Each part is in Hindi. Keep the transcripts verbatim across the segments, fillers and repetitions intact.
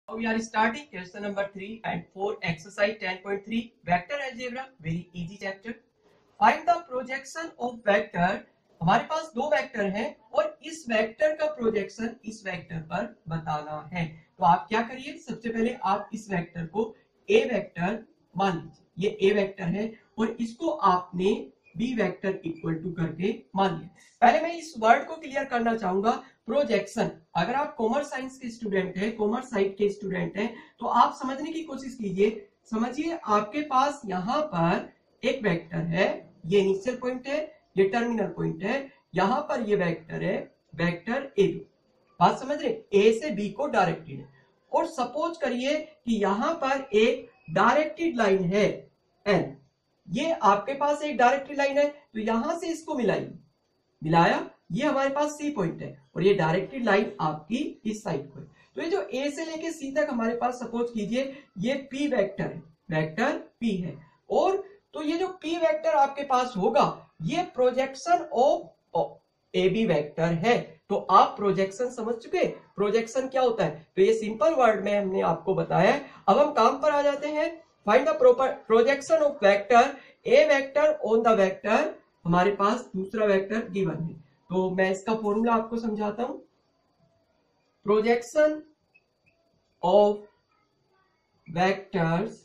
Now we are starting question number three and four, exercise ten point three, vector algebra, very easy chapter. Find the projection of vector. हमारे पास दो वेक्टर हैं और इस वेक्टर का प्रोजेक्शन इस वेक्टर पर बताना है। तो आप क्या करिए, सबसे पहले आप इस वेक्टर को ए वेक्टर मान लीजिए, ये ए वेक्टर है और इसको आपने बी वेक्टर इक्वल टू करके मान लिया। पहले मैं इस वर्ड को क्लियर करना चाहूंगा, प्रोजेक्शन। अगर आप कॉमर्स साइंस के स्टूडेंट हैं, कॉमर्स साइड के स्टूडेंट हैं, तो आप समझने की कोशिश कीजिए। समझिए, आपके पास यहाँ पर एक वेक्टर है, ये इनिशियल पॉइंट है, ये टर्मिनल पॉइंट है, यहाँ पर ये वेक्टर है, वेक्टर ए बी। बात समझ रहे, ए से बी को डायरेक्टेड है और सपोज करिए कि यहाँ पर एक डायरेक्टेड लाइन है एन। ये आपके पास एक डायरेक्टेड लाइन है, तो यहां से इसको मिलाइए, मिलाया, ये हमारे पास सी पॉइंट है और ये डायरेक्टेड लाइन आपकी इस साइड को है। तो ये जो ए से लेके सी तक हमारे पास सपोज कीजिए ये पी वेक्टर है, वेक्टर पी है। और तो ये जो पी वेक्टर आपके पास होगा ये projection of A B vector है। तो आप प्रोजेक्शन समझ चुके, प्रोजेक्शन क्या होता है, तो ये सिंपल वर्ड में हमने आपको बताया है। अब हम काम पर आ जाते हैं। Find the projection of vector A vector on the vector. हमारे पास दूसरा वेक्टर गिवन है, तो मैं इसका फॉर्मूला आपको समझाता हूं। Projection of vectors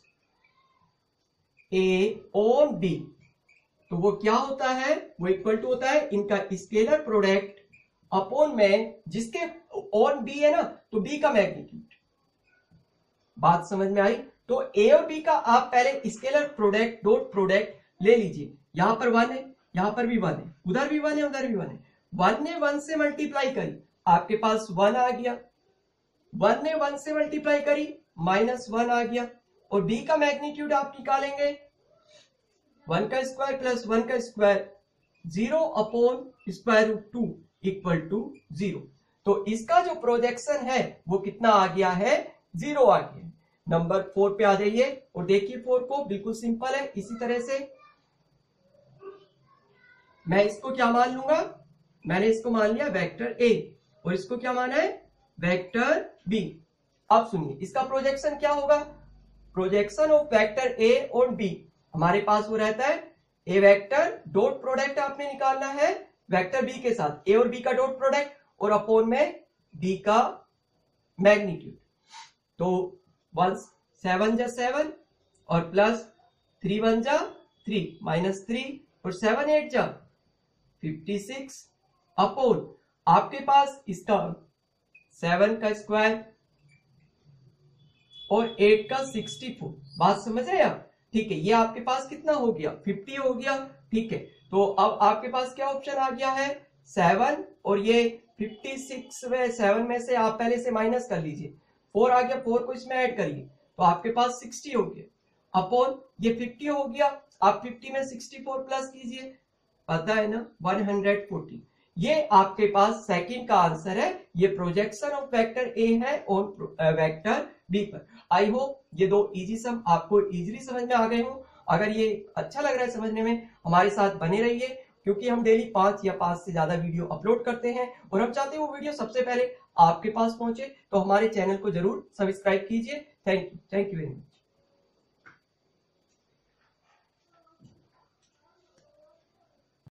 A on B, तो वो क्या होता है, वो इक्वल टू होता है इनका स्केलर प्रोडक्ट अपॉन में, जिसके ऑन बी है ना, तो बी का मैग्नीट्यूड। बात समझ में आई। तो ए और बी का आप पहले स्केलर प्रोडक्ट डॉट प्रोडक्ट ले लीजिए। यहां पर वन है, यहां पर भी वन है, उधर भी वन है, उधर भी वन है। वन ने वन से मल्टीप्लाई करी, आपके पास वन आ गया। वन ने वन से मल्टीप्लाई करी, माइनस वन आ गया। और बी का मैग्नीट्यूड आप निकालेंगे, वन का स्क्वायर प्लस वन का square, zero upon square root two equal to zero. तो इसका जो प्रोजेक्शन है वो कितना आ गया है, जीरो आ गया। नंबर फोर पे आ जाइए और देखिए फोर को, बिल्कुल सिंपल है। इसी तरह से मैं इसको क्या मान लूंगा, मैंने इसको मान लिया वेक्टर ए और इसको क्या माना है, वेक्टर बी। अब सुनिए, इसका प्रोजेक्शन क्या होगा, projection of vector A on B. हमारे पास वो रहता है ए वेक्टर डॉट प्रोडक्ट आपने निकालना है वेक्टर बी के साथ, ए और बी का डॉट प्रोडक्ट और अपॉन में बी का मैग्नीट्यूड। तो वन सेवन जा सेवन और प्लस थ्री वन जा थ्री माइनस थ्री और सेवन एट जा फिफ्टी सिक्स अपॉन आपके पास इसका सेवन का स्क्वायर और एट का सिक्सटी फोर। बात समझ रहे हैं आप, ठीक है। ये आपके पास कितना हो गया, फिफ्टी हो गया, ठीक है। तो अब आपके पास क्या ऑप्शन आ गया है, सेवन और ये फिफ्टी सिक्स में सेवन में से आप पहले से माइनस कर लीजिए, फोर आ गया, फोर को इसमें ऐड करिए तो आपके पास सिक्सटी हो गया अपॉन ये फिफ्टी हो गया। आप फिफ्टी में सिक्सटी फोर प्लस कीजिए, पता है ना, वन हंड्रेड फोर्टी। ये आपके पास सेकंड का आंसर है। ये प्रोजेक्शन ऑफ वेक्टर ए है ऑन वेक्टर बी पर। आई होप ये दो इजी सम आपको इजीली समझ में आ गए हो। अगर ये अच्छा लग रहा है समझने में, हमारे साथ बने रहिए, क्योंकि हम डेली पांच या पांच से ज्यादा वीडियो अपलोड करते हैं और हम चाहते हैं वो वीडियो सबसे पहले आपके पास पहुंचे। तो हमारे चैनल को जरूर सब्सक्राइब कीजिए। Thank you, thank you very much.